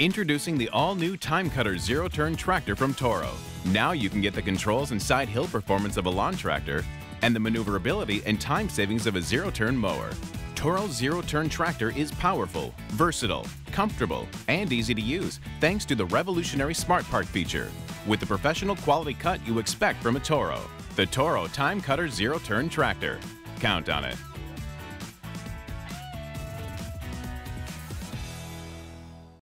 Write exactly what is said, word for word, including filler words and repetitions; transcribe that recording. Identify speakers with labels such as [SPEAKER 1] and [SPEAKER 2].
[SPEAKER 1] Introducing the all-new TimeCutter zero-turn tractor from Toro. Now you can get the controls and side hill performance of a lawn tractor and the maneuverability and time savings of a zero-turn mower. Toro's zero-turn tractor is powerful, versatile, comfortable, and easy to use thanks to the revolutionary Smart Part feature. With the professional quality cut you expect from a Toro, the Toro TimeCutter zero-turn tractor. Count on it.